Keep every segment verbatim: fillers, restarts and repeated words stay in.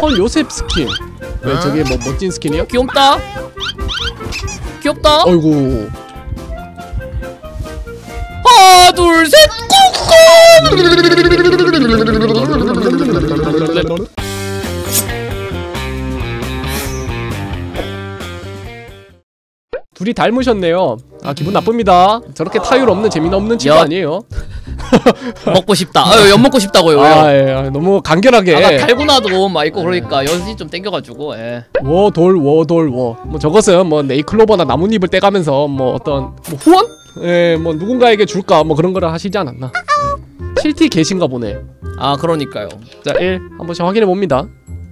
헐 요셉 스킨. 왜 저게 뭐 멋진 스킨이요? 귀엽다. 귀엽다. 어이구. 하나 둘 셋 꾹꾹. 둘이 닮으셨네요. 아 기분 나쁩니다. 저렇게 타율 없는 재미는 없는 친구 아니에요. 먹고 싶다. 아유 연 먹고 싶다고요. 아, 예, 너무 간결하게. 아, 나 달고나도 막 있고 그러니까 연이 좀 땡겨가지고. 예. 워돌 워돌 워. 뭐 저것은 뭐 네이클로버나 나뭇잎을 떼가면서 뭐 어떤 뭐 후원? 예, 뭐 누군가에게 줄까 뭐 그런 거를 하시지 않았나. 칠티 계신가 보네. 아 그러니까요. 자 일 한 번씩 확인해 봅니다.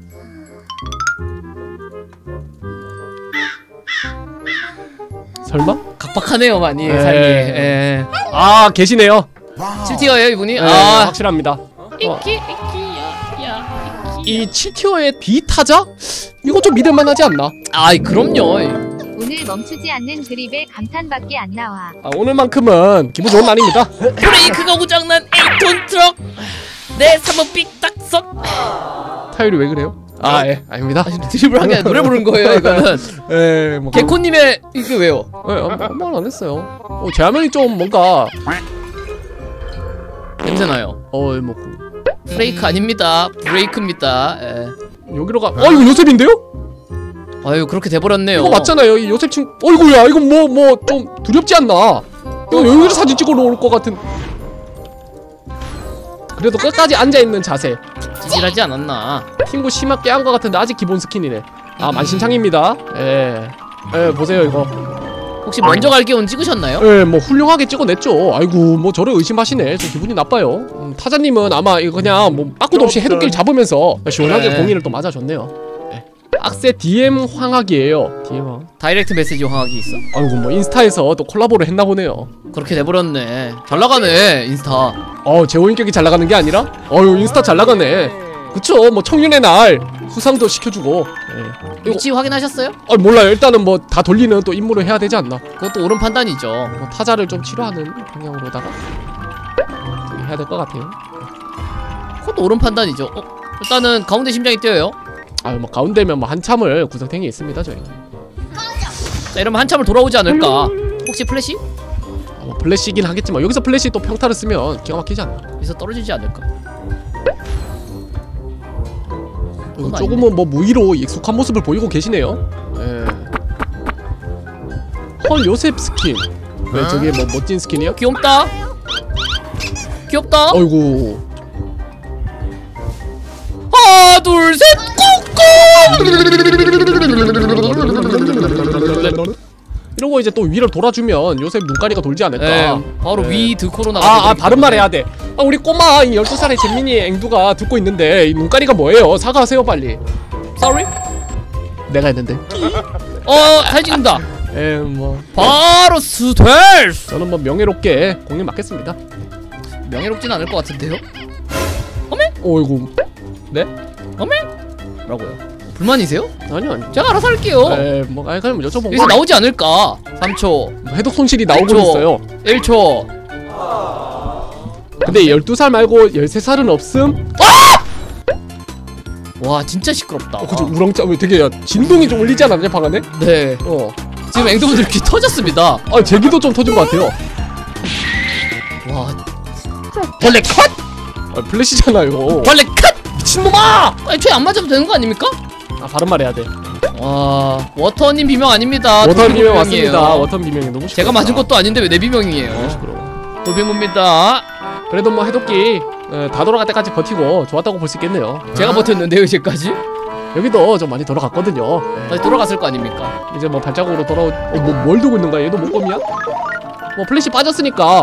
설마? 각박하네요 많이 에이. 삶이. 예. 아 계시네요. 칠 티어예요 이분이? 네, 아 확실합니다. 이끼 이끼 야 이 칠 티어의 비타자? 이거 좀 믿을만하지 않나? 아이 그럼요. 오늘 멈추지 않는 드립에 감탄밖에 안 나와. 아, 오늘만큼은 기분 좋은 날입니다. 브레이크가 고장난 에이톤 트럭. 내 삼번 삑딱석. 타율이 왜 그래요? 아, 예, 아닙니다. 아, 드립을 하게 노래 부른 거예요 이거는. 예, 뭐 개코님의 이게 왜요? 예, 아무 말은 안 했어요. 어, 제 화면이 좀 뭔가 냄새나요. 어, 뭐 브레이크 아닙니다. 브레이크입니다. 예. 여기로 가. 어, 이거 요셉인데요? 아유 그렇게 돼버렸네요. 이거 맞잖아요. 이 요셉 친. 어이구야, 이건 뭐 뭐 좀 두렵지 않나? 이거 여기로 사진 찍으러 올 것 같은. 그래도 끝까지 앉아 있는 자세. 찌질하지 않았나? 핑구 심하게 한 것 같은데 아직 기본 스킨이네. 아 만신창입니다. 예, 예 보세요 이거. 혹시 먼저 갈게 온 찍으셨나요? 예, 뭐 훌륭하게 찍어냈죠. 아이고 뭐 저를 의심하시네. 좀 기분이 나빠요. 음, 타자님은 아마 이거 그냥 뭐 빠꾸도 없이 해독기를 잡으면서 시원하게 네. 공인을 또 맞아줬네요. 예. 악세 디엠 황학이에요. 디엠 황. 다이렉트 메시지 황학이 있어? 아이고 뭐 인스타에서 또 콜라보를 했나 보네요. 그렇게 돼버렸네. 잘 나가네 인스타. 어 제호인격이 잘 나가는 게 아니라 어유 인스타 잘 나가네. 그쵸 뭐 청년의 날 수상도 시켜주고. 예. 위치 확인하셨어요? 아 몰라요. 일단은 뭐 다 돌리는 또 임무를 해야 되지 않나. 그것도 옳은 판단이죠. 뭐 타자를 좀 치료하는 방향으로다가 해야 될 것 같아요. 그것도 옳은 판단이죠. 어? 일단은 가운데 심장이 뛰어요. 아 뭐 가운데면 뭐 한참을 구석탱이 있습니다 저희. 자 이러면 한참을 돌아오지 않을까. 혹시 플래시? 아, 뭐 플래시긴 하겠지만 여기서 플래시 또 평타를 쓰면 기가 막히지 않나. 여기서 떨어지지 않을까. 어, 조금은 뭐 무의로 익숙한 모습을 보이고 계시네요. 예. 헐 요셉 스킨. 왜 저게 뭐 멋진 스킨이요? 귀엽다. 귀엽다. 어이구. 하나 둘 셋 꾹꾹. 이러고 이제 또 위를 돌아주면 요셉 눈가리가 돌지 않을까. 네, 바로 네. 위 드코로 나가. 아, 아 바른 말 해야 돼. 아 우리 꼬마 이 열두 살의 잼민이 앵두가 듣고 있는데 이 눈가리가 뭐예요? 사과하세요 빨리. Sorry? 내가 했는데. 어 사진 찍는다. 에뭐 바로 스텔. 저는 뭐 명예롭게 공인 맡겠습니다. 명예롭진 않을 것 같은데요? 어이구. 네? 어메? 뭐라고요? 불만이세요? 아니요 아니요. 제가 알아서 할게요. 에뭐 아니 그럼 여쭤본 여기서 나오지 않을까? 삼 초. 해독 손실이 나오고 일 초. 있어요. 일 초. 근데 열두 살 말고 열세 살은 없음? 와 진짜 시끄럽다. 어, 그치 우렁짜 되게 야, 진동이 좀 울리지 않았냐 방 안에? 네. 어. 지금 앵두분들 귀 터졌습니다. 아 제기도 좀 터진 것 같아요. 와. 벌레 컷! 아, 플래시잖아요. 벌레 컷! 미친놈아! 애초에 안 맞아도 되는 거 아닙니까? 아 바른 말 해야 돼. 와 워터님 비명 아닙니다. 워터 비명 비명이에요. 맞습니다. 워터 비명이 너무 시끄럽다. 제가 맞은 것도 아닌데 왜 내 너무 비명이에요? 시끄러워. 돌빙구입니다. 그래도 뭐 해독기 에, 다 돌아갈 때까지 버티고 좋았다고 볼 수 있겠네요. 제가 버텼는데요 이제까지? 여기도 좀 많이 돌아갔거든요. 에, 다시 돌아갔을 거 아닙니까? 이제 뭐 발자국으로 돌아오. 어, 뭐 뭘 두고 있는 거야? 얘도 목검이야? 뭐 플래시 빠졌으니까.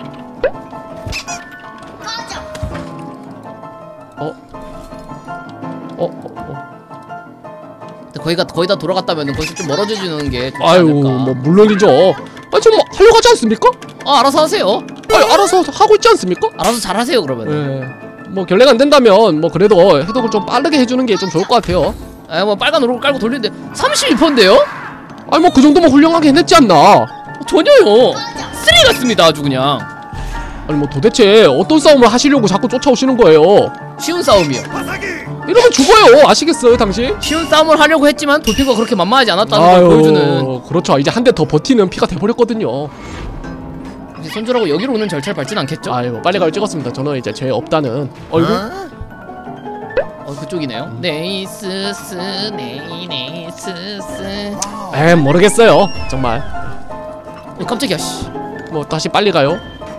어? 어? 어? 어? 거의 다 거의 다 돌아갔다면 거기서 좀 멀어져 주는 게 좋지 아유 않을까? 뭐 물론이죠. 아 지금 뭐 하려고 하지 않습니까? 아 알아서 하세요. 아니 알아서 하고 있지 않습니까? 알아서 잘 하세요 그러면. 예. 뭐 결례가 안 된다면 뭐 그래도 해독을 좀 빠르게 해주는 게 좀 좋을 것 같아요. 아 뭐 빨간 오르고 깔고 돌리는데 삼십일 퍼센트인데요? 아니 뭐 그 정도면 훌륭하게 해냈지 않나? 전혀요. 쓰레기 같습니다 아주 그냥. 아니 뭐 도대체 어떤 싸움을 하시려고 자꾸 쫓아오시는 거예요? 쉬운 싸움이요. 이러면 죽어요. 아시겠어요 당신? 쉬운 싸움을 하려고 했지만 돌핀과 그렇게 만만하지 않았다는 걸 보여주는. 그렇죠. 이제 한 대 더 버티는 피가 돼버렸거든요. 이제 손절하고 여기로 오는 절차를 밟진 않겠죠? 아유 빨리 가요 찍었습니다. 저는 이제 죄 없다는 얼굴. 어 그쪽이네요. 네이스스 네이네이스스. 에 모르겠어요 정말. 어 깜짝이야 씨. 뭐 다시 빨리 가요.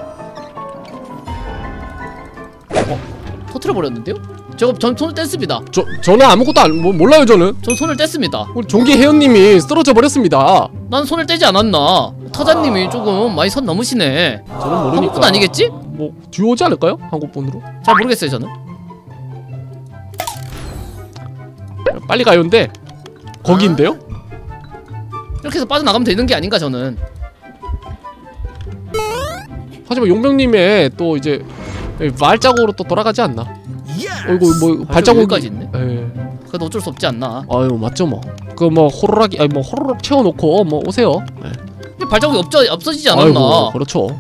터트려 버렸는데요? 저거 전 손을 뗐습니다. 저 저는 아무것도 안 뭐, 몰라요 저는. 전 손을 뗐습니다. 우리 종기 회원님이 쓰러져 버렸습니다. 난 손을 떼지 않았나? 타자님이 조금 많이 선 넘으시네. 저는 모르니까. 한국분 아니겠지? 뭐 듀오지 않을까요? 한국분으로? 잘 모르겠어요 저는. 빨리 가요인데 거기인데요? 이렇게 해서 빠져나가면 되는 게 아닌가 저는. 하지만 용병님의 또 이제 발자국으로 또 돌아가지 않나? 어이구 뭐 발자국이 여기까지 있네. 예. 그래도 어쩔 수 없지 않나. 아유 맞죠 뭐. 그 뭐 호로라기 아니 뭐 호로록 채워놓고 뭐 오세요. 예. 근데 발자국이 없어 없어지지 않았나? 아이고, 그렇죠.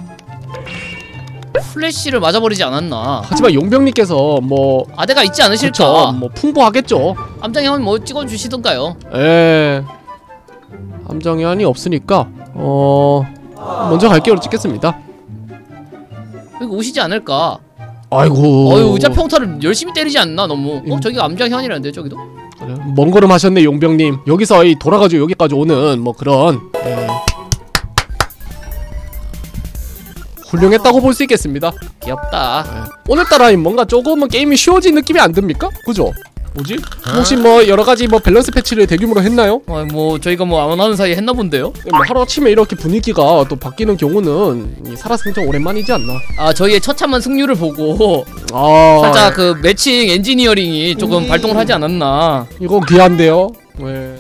플래시를 맞아버리지 않았나? 하지만 용병님께서 뭐 아대가 있지 않으실까? 그렇죠. 뭐 풍부하겠죠. 암장형은 뭐 찍어주시던가요? 예. 함정현이 없으니까 어 먼저 갈게요. 찍겠습니다. 여기 오시지 않을까? 아이고. 어유 의자 평타를 열심히 때리지 않나 너무. 어 음. 저기가 암장현이라는데 저기도? 그래. 먼 걸음 하셨네 용병님. 여기서 이 돌아가지고 여기까지 오는 뭐 그런 예. 훌륭했다고 볼 수 있겠습니다. 귀엽다. 예. 오늘따라 뭔가 조금은 게임이 쉬워진 느낌이 안 듭니까? 그죠? 뭐지? 혹시 뭐 여러가지 뭐 밸런스 패치를 대규모로 했나요? 어, 뭐 저희가 뭐 안 하는 사이에 했나 본데요? 예, 뭐 하루아침에 이렇게 분위기가 또 바뀌는 경우는 이 살아생전 오랜만이지 않나? 아 저희의 처참한 승률을 보고 아 살짝 그 매칭 엔지니어링이 조금 음. 발동을 하지 않았나. 이거 귀한데요? 왜?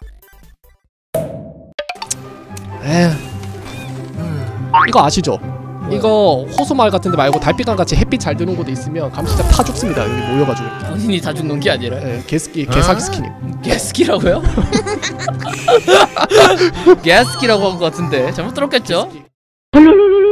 에휴 이거 아시죠? 이거 호수마을 같은데 말고 달빛강 같이 햇빛 잘 드는 곳에 있으면 감시자 타 죽습니다. 여기 모여가지고. 본인이 다 죽는 게 아니라 예, 개스키 개사기 스키님. 게스키라고요? 게스키라고 한 것 같은데 잘못 들었겠죠? 개스키.